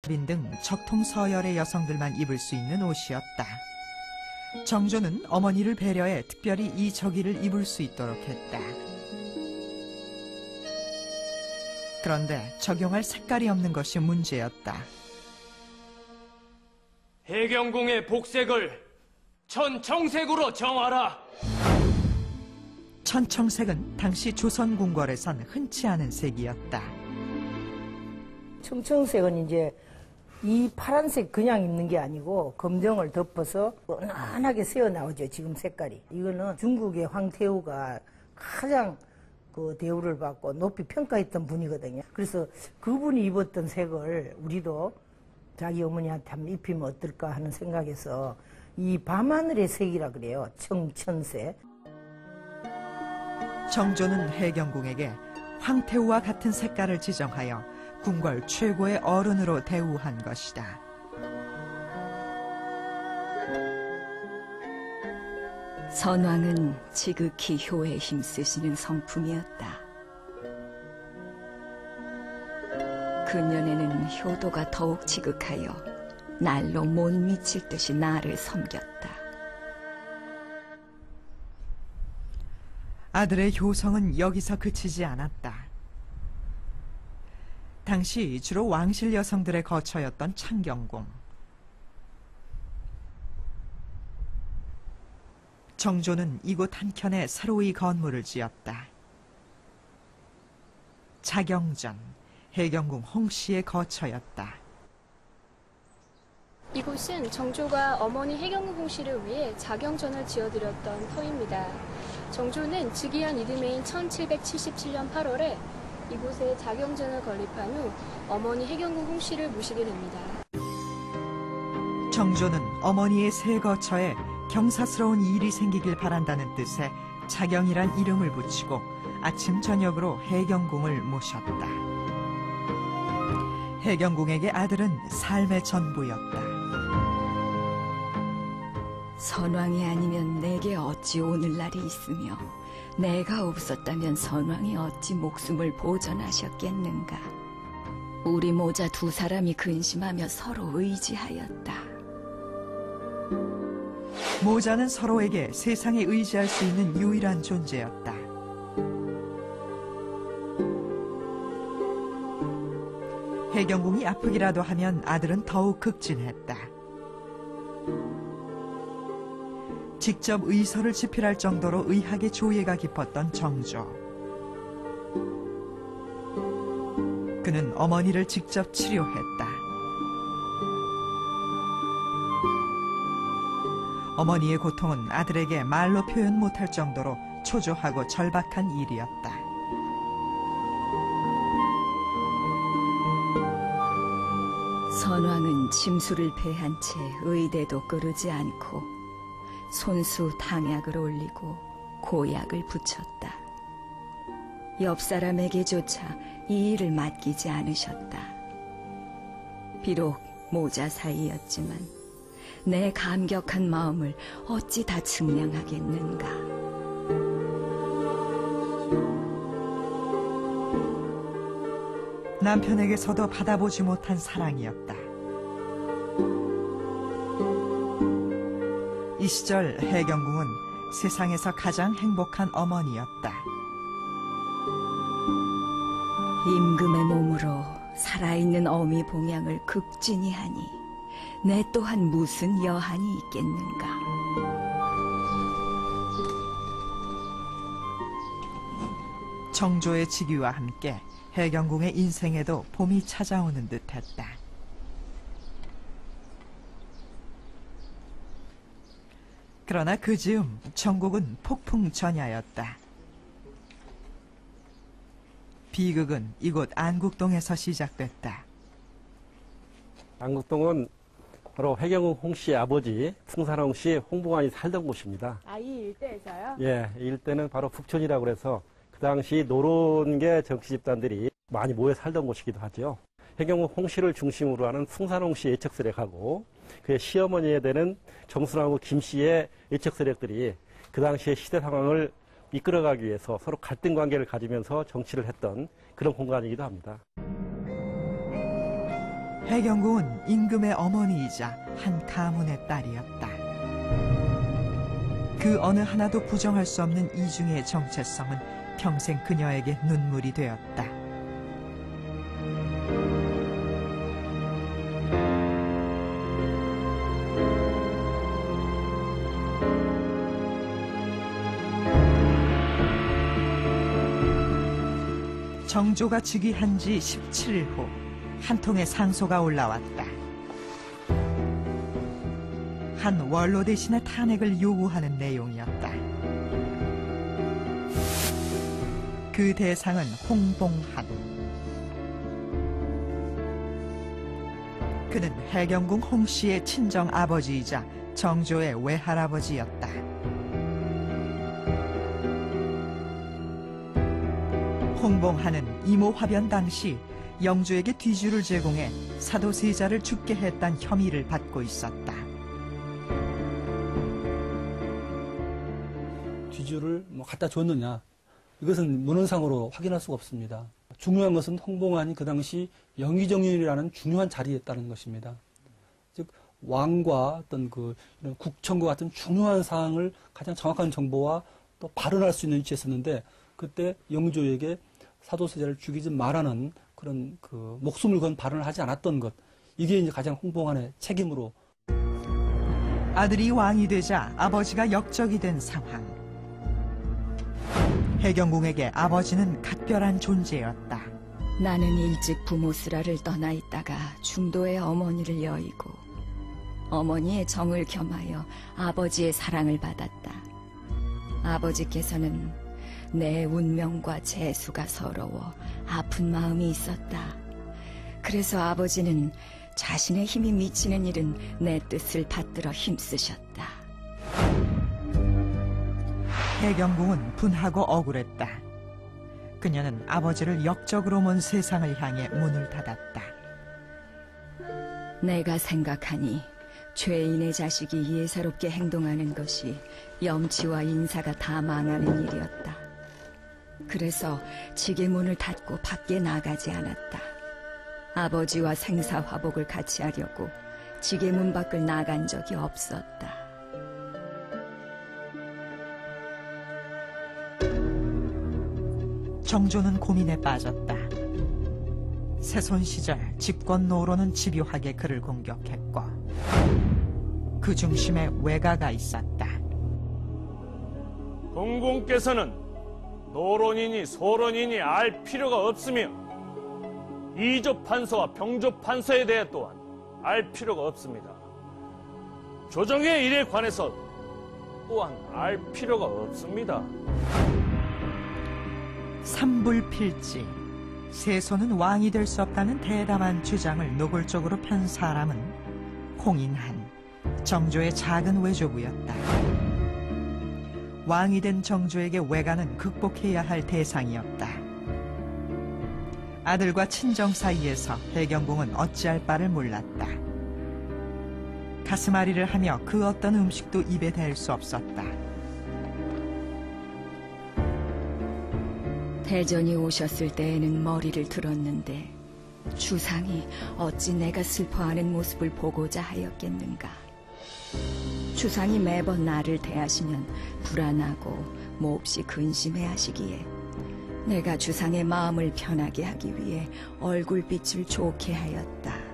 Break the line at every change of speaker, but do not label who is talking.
등 적통서열의 여성들만 입을 수 있는 옷이었다. 정조는 어머니를 배려해 특별히 이 저기를 입을 수 있도록 했다. 그런데 적용할 색깔이 없는 것이 문제였다.
해경궁의 복색을 천청색으로 정하라.
천청색은 당시 조선 궁궐에선 흔치 않은 색이었다.
청청색은 이제 이 파란색 그냥 입는 게 아니고 검정을 덮어서 은은하게 새어 나오죠, 지금 색깔이. 이거는 중국의 황태우가 가장 그 대우를 받고 높이 평가했던 분이거든요. 그래서 그분이 입었던 색을 우리도 자기 어머니한테 한번 입히면 어떨까 하는 생각에서 이 밤하늘의 색이라 그래요. 청천색.
정조는 해경궁에게 황태우와 같은 색깔을 지정하여 궁궐 최고의 어른으로 대우한 것이다.
선왕은 지극히 효에 힘쓰시는 성품이었다. 근년에는 효도가 더욱 지극하여 날로 못 미칠 듯이 나를 섬겼다.
아들의 효성은 여기서 그치지 않았다. 당시 주로 왕실 여성들의 거처였던 창경궁. 정조는 이곳 한켠에 새로이 건물을 지었다. 자경전, 해경궁 홍씨의 거처였다.
이곳은 정조가 어머니 해경궁 홍씨를 위해 자경전을 지어드렸던 터입니다. 정조는 즉위한 이듬해인 1777년 8월에 이곳에 자경전을 건립한 후 어머니 해경궁 홍씨를 모시게 됩니다.
정조는 어머니의 새 거처에 경사스러운 일이 생기길 바란다는 뜻의 자경이란 이름을 붙이고 아침 저녁으로 해경궁을 모셨다. 해경궁에게 아들은 삶의 전부였다.
선왕이 아니면 내게 어찌 오늘날이 있으며 내가 없었다면 선왕이 어찌 목숨을 보전하셨겠는가. 우리 모자 두 사람이 근심하며 서로 의지하였다.
모자는 서로에게 세상에 의지할 수 있는 유일한 존재였다. 해경궁이 아프기라도 하면 아들은 더욱 극진했다. 직접 의서를 집필할 정도로 의학의 조예가 깊었던 정조. 그는 어머니를 직접 치료했다. 어머니의 고통은 아들에게 말로 표현 못할 정도로 초조하고 절박한 일이었다.
선왕은 침수를 패한 채 의대도 끄르지 않고 손수 당약을 올리고 고약을 붙였다. 옆 사람에게조차 이 일을 맡기지 않으셨다. 비록 모자 사이였지만 내 감격한 마음을 어찌 다 측량하겠는가.
남편에게서도 받아보지 못한 사랑이었다. 이 시절 해경궁은 세상에서 가장 행복한 어머니였다.
임금의 몸으로 살아있는 어미 봉양을 극진히 하니 내 또한 무슨 여한이 있겠는가.
정조의 즉위와 함께 해경궁의 인생에도 봄이 찾아오는 듯했다. 그러나 그 즈음 전국은 폭풍전야였다. 비극은 이곳 안국동에서 시작됐다.
안국동은 바로 해경궁 홍씨의 아버지 풍산홍 씨 홍봉안이 살던 곳입니다.
아, 이 일대에서요?
예, 이 일대는 바로 북촌이라고 해서 그 당시 노론계 정치 집단들이 많이 모여 살던 곳이기도 하죠. 해경궁 홍씨를 중심으로 하는 풍산홍 씨 예척 세력하고 그의 시어머니에 되는 정순하고 김 씨의 예척 세력들이 그 당시의 시대 상황을 이끌어가기 위해서 서로 갈등 관계를 가지면서 정치를 했던 그런 공간이기도 합니다.
해경궁은 임금의 어머니이자 한 가문의 딸이었다. 그 어느 하나도 부정할 수 없는 이중의 정체성은 평생 그녀에게 눈물이 되었다. 정조가 즉위한 지 17일 후 한 통의 상소가 올라왔다. 한 원로 대신의 탄핵을 요구하는 내용이었다. 그 대상은 홍봉한. 그는 해경궁 홍씨의 친정 아버지이자 정조의 외할아버지였다. 홍봉한은 이모 화변 당시 영조에게 뒤주를 제공해 사도세자를 죽게 했다는 혐의를 받고 있었다.
뒤주를 갖다 줬느냐, 이것은 문헌상으로 확인할 수가 없습니다. 중요한 것은 홍봉한이 그 당시 영의정일이라는 중요한 자리에 있다는 것입니다. 즉 왕과 어떤 이런 국청과 같은 중요한 사항을 가장 정확한 정보와 또 발언할 수 있는 위치에 있었는데, 그때 영조에게 사도세자를 죽이지 말라는 그런 목숨을 건 발언을 하지 않았던 것, 이게 이제 가장 홍봉한의 책임으로.
아들이 왕이 되자 아버지가 역적이 된 상황. 해경궁에게 아버지는 각별한 존재였다.
나는 일찍 부모 슬하를 떠나 있다가 중도의 어머니를 여의고 어머니의 정을 겸하여 아버지의 사랑을 받았다. 아버지께서는 내 운명과 재수가 서러워 아픈 마음이 있었다. 그래서 아버지는 자신의 힘이 미치는 일은 내 뜻을 받들어 힘쓰셨다.
해경궁은 분하고 억울했다. 그녀는 아버지를 역적으로 먼 세상을 향해 문을 닫았다.
내가 생각하니 죄인의 자식이 예사롭게 행동하는 것이 염치와 인사가 다 망하는 일이었다. 그래서 지게문을 닫고 밖에 나가지 않았다. 아버지와 생사화복을 같이 하려고 지게문 밖을 나간 적이 없었다.
정조는 고민에 빠졌다. 세손 시절 집권 노로는 집요하게 그를 공격했고 그 중심에 외가가 있었다.
공공께서는 노론이니 소론이니 알 필요가 없으며 이조 판서와 병조 판서에 대해 또한 알 필요가 없습니다. 조정의 일에 관해서 또한 알 필요가 없습니다.
삼불필지, 세손은 왕이 될 수 없다는 대담한 주장을 노골적으로 편 사람은 홍인한, 정조의 작은 외조부였다. 왕이 된 정조에게 외가는 극복해야 할 대상이었다. 아들과 친정 사이에서 해경궁은 어찌할 바를 몰랐다. 가슴앓이를 하며 그 어떤 음식도 입에 댈 수 없었다.
대전이 오셨을 때에는 머리를 들었는데 주상이 어찌 내가 슬퍼하는 모습을 보고자 하였겠는가. 주상이 매번 나를 대하시면 불안하고 몹시 근심해 하시기에 내가 주상의 마음을 편하게 하기 위해 얼굴빛을 좋게 하였다.